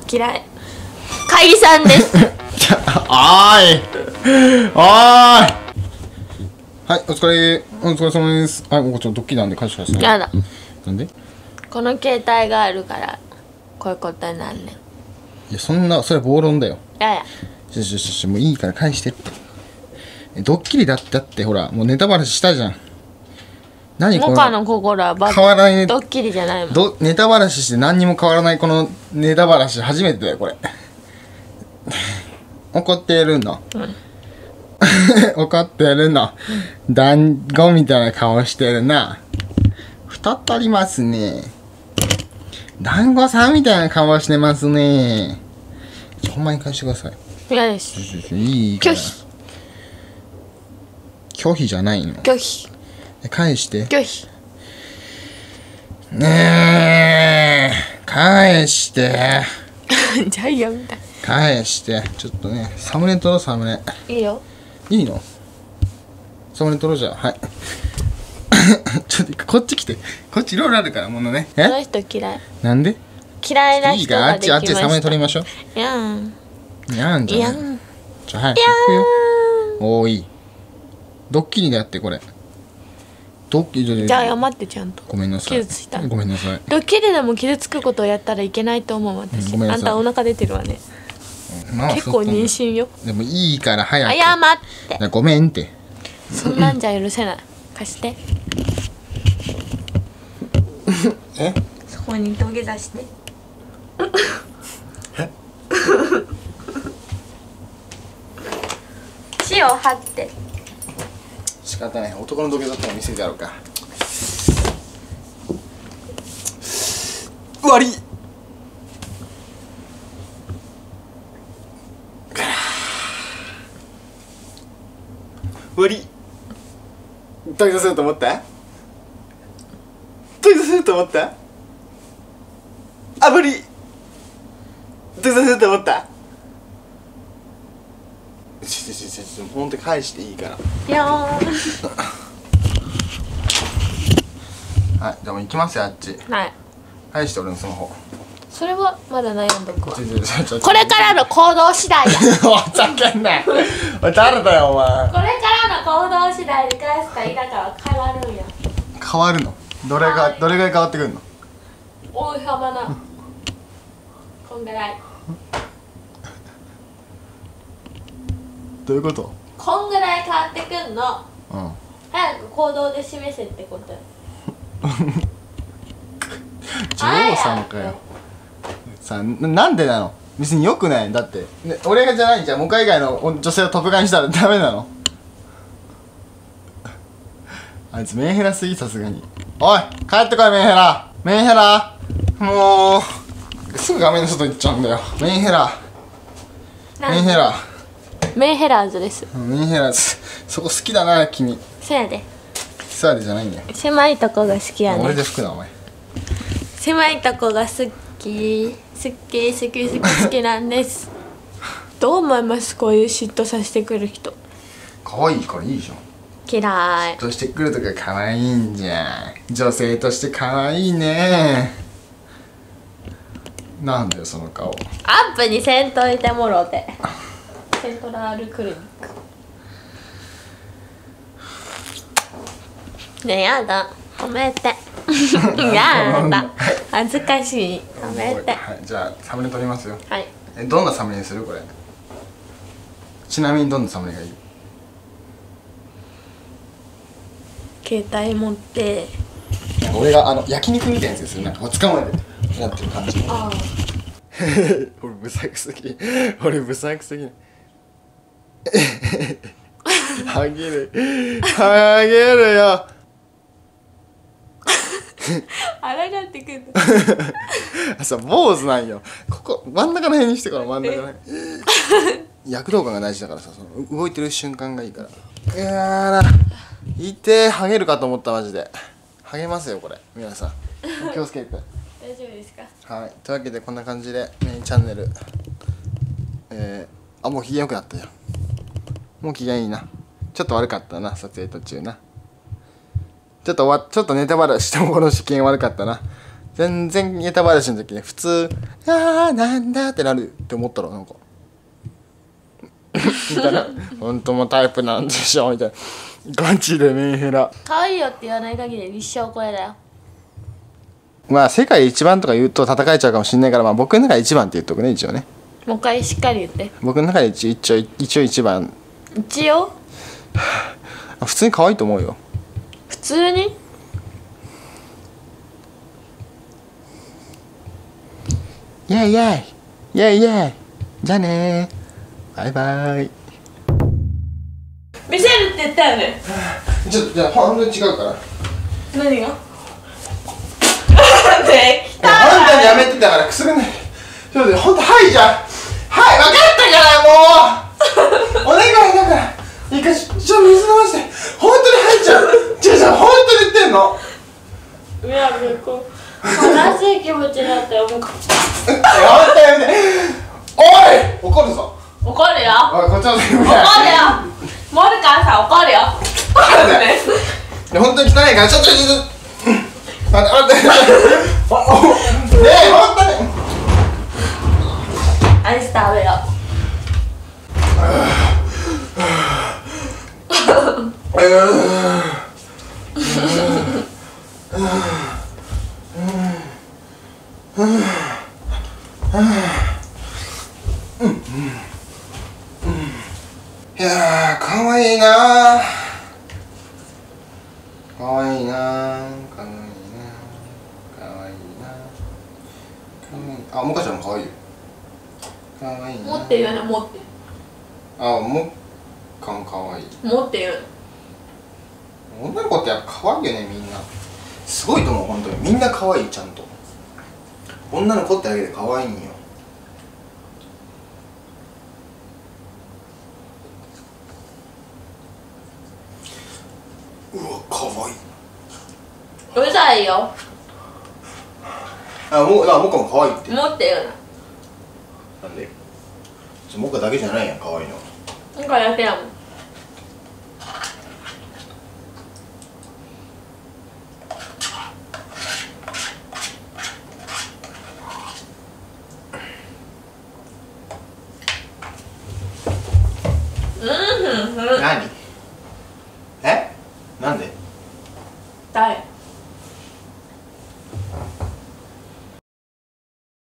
嫌い。解散です。 おーいはい、お疲れ様です。はい、僕ちょっとドッキリなんで返してください。 やだ。 なんで？ この携帯があるからこういうことになんねん。 いや、そんな、それ暴論だよ。 やや。 もういいから返してって。ドッキリだってほら、もうネタバラシしたじゃん。何こモカの心は変わらないドッキリじゃないもん。 ネタバラシして何にも変わらないこのネタバラシ初めてだよ、これ。怒ってるの。怒ってるの。団子みたいな顔してるな。太っとりますね。団子さんみたいな顔してますね。ほんまに返してください。 嫌です。 いいから。 拒否。 拒否じゃないの。 拒否。 返して。 拒否。 ねえ、返して。 ジャイアンみたい。 返して。ちょっとね、サムネ撮ろう、サムネ。 いいよ。 いいの？サムネ撮ろうじゃあ。はい。ちょっとこっち来て。こっちいろいろあるからものね。 この人嫌い。 なんで？ 嫌いな人ができました。 あっちでサムネ撮りましょう。 やん。 やんじゃない。じゃあ早く行くよ。おーい。ドッキリだってこれ。ドッキリじゃあ謝ってちゃんと。 ごめんなさい。 傷ついた。 ごめんなさい。 ドッキリでも傷つくことをやったらいけないと思う私。 ごめんなさい。 あんたお腹出てるわね。結構妊娠よ。 でもいいから早く。 謝って。 ごめんって。 そんなんじゃ許せない。貸して。 え？ そこに土下座して。塩張って。 仕方ない。男の土下座っての見せてやろうか。終わり。終わり。土下座すると思った？土下座すると思った？あぶり。土下座すると思った？ほんと返していいから。 いやはい、じゃあもう行きますよ、あっち。 はい。 返して俺のスマホ。 それはまだ悩んどくわ。ここれからの行動次第や。 ふざけんなよ。おい、誰だよお前。 これからの行動次第で返すか否かは変わるんや。 変わるの？どれぐらい変わってくるの？ 大幅な。こんぐらい。 どういうこと？ こんぐらい変わってくんの。 うん。 早く行動で示せってことよ。 女王さんかよ。さあ、なんでなの？別によくない。だって、ね、俺がじゃないじゃん。向かい以外の女性をトップガンしたらダメなの？あいつメンヘラすぎ、さすがに。おい、帰ってこい、メンヘラ。メンヘラ。もうすぐ画面の外行っちゃうんだよ。メンヘラ。メンヘラ。 メンヘラーズです。 メンヘラーズ。そこ好きだな、君。 そやで。 スワデじゃないんだよ。 狭いとこが好きやね。 俺で吹くな、お前。 狭いとこが好きなんです。どう思います？こういう嫉妬させてくる人。 可愛いからいいじゃん。 嫌い。 嫉妬してくるとか可愛いんじゃん。女性として可愛いね。なんだよその顔。 アップにせんといてもろて。セントラルクリニック。ねえ、やだ。褒めて。やだ。恥ずかしい。褒めて。 はい、じゃあサムネ撮りますよ。 はい。 どんなサムネにするこれ？ちなみにどんなサムネがいい？ 携帯持って。 俺が焼肉みたいなやつでする。なんかつかまでやってる感じ。 ああ。 俺ブサイクすぎ。俺ブサイクすぎ。ハゲるよ。 あらがってくる。 さ、坊主なんよ。ここ真ん中の辺にしてから真ん中の辺。躍動感が大事だからさ、その動いてる瞬間がいいから。いやーな、いてー、ハゲるかと思ったマジで。ハゲますよこれ、皆さん。気をつけて。 大丈夫ですか？ はい、というわけでこんな感じでメインチャンネル。もう機嫌良くなったよ。もう機嫌いいな。ちょっと悪かったな、撮影途中な。ちょっとネタバラしてもこの試験悪かったな。 全然ネタバラシの時ね普通「あーなんだ」ってなるって思ったらなんかみたいな「本当もタイプなんでしょ」みたいなガチでメンヘラ。 可愛いよって言わない限り一生これだよ。 まあ世界一番とか言うと叩かれちゃうかもしれないから、まあ僕の中で一番って言っとくね一応ね。 もう一回しっかり言って。 僕の中で一応一番。 一応普通に可愛いと思うよ。 普通にイェイイェイイェイイェイじゃあねーバイバイ。 見せるって言ったよね。 ちょっとじゃあ本当に違うから。 何ができた本当にやめてたからくすぐんない。ちょっと本当はいじゃん。はい分かったからもうお願いだからいいか水飲ませて。本当に入っちゃう。じゃあ本当に言ってんの。 いやこう悲しい気持ちになってもう本当やめて。おい怒るぞ。 怒るよ。 おいこっちのせい。怒るよ。モルカンさん怒るよ。 本当に汚いからちょっと待ってねえ本当にアイス食べよいやーかわいいなー。かわいいなー。かわいいなー。かわいいなー。あ、もかちゃんもかわいいよ。かわいいなー。 持って言うね持って。 あ、もかもかわいい。 持って言う。 女の子ってやっぱかわいいよねみんな。すごいと思う本当に。みんなかわいいちゃんと。女の子ってだけでかわいいんよ。うわ、かわいい。 うるさいよ。 もかもかわいいって。 持って言うな。 なんでもかだけじゃないやん、かわいいの。 なんかやってやもん。 何